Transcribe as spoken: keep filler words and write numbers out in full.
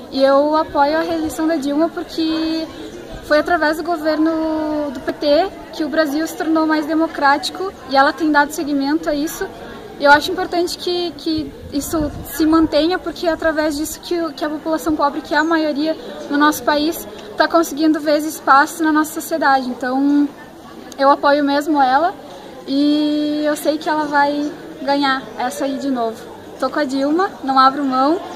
E eu apoio a reeleição da Dilma porque foi através do governo do P T que o Brasil se tornou mais democrático e ela tem dado seguimento a isso. E eu acho importante que, que isso se mantenha, porque é através disso que, que a população pobre, que é a maioria no nosso país, está conseguindo ver esse espaço na nossa sociedade. Então eu apoio mesmo ela e eu sei que ela vai ganhar essa aí de novo. Tô com a Dilma, não abro mão